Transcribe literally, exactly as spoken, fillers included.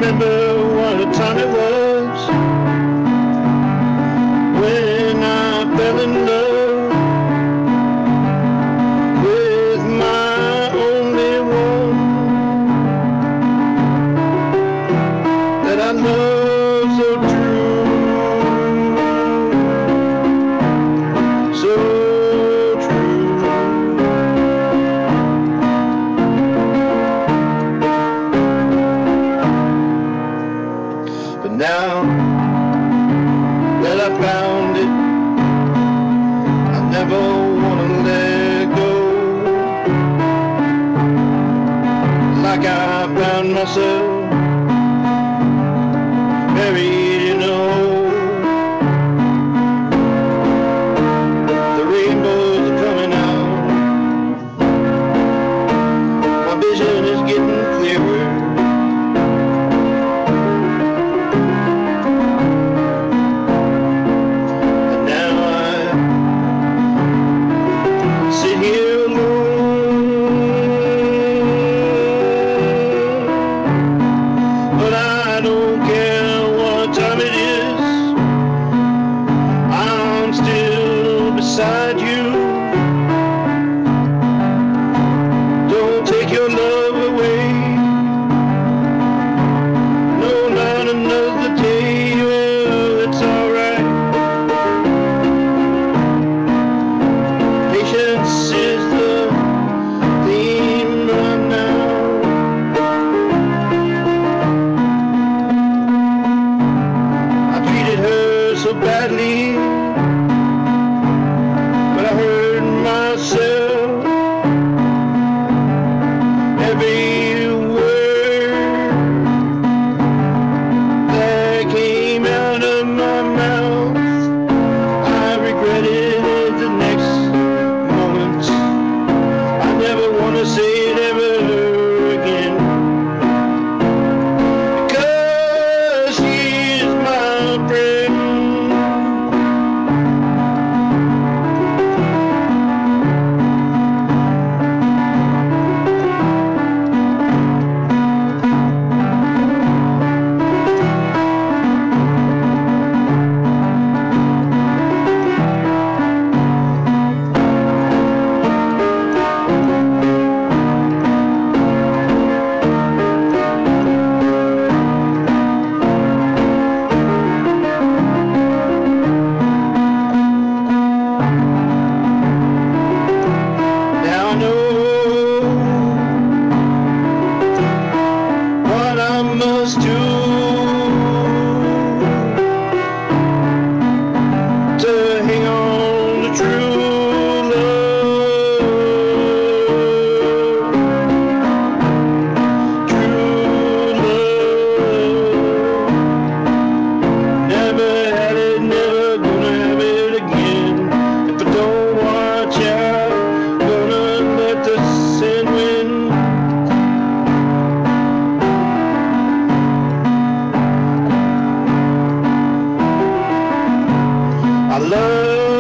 remember what a time it was when I fell in love with my only one that I love so true, so true. But now that I found it, I never wanna let go. Like I found myself buried in a hole. The rainbows are coming out, my vision is getting clearer. Beside you, don't take your love away. No, not another day. Well, it's alright. Patience is the theme right now. I treated her so badly, myself, every word that came out of my mouth, I regretted it the next moment. I never want to say it ever again, because she's my friend. Must do to hang on to true love, true love. Never had it, never gonna have it again. If I don't watch out, gonna let the sin win. I love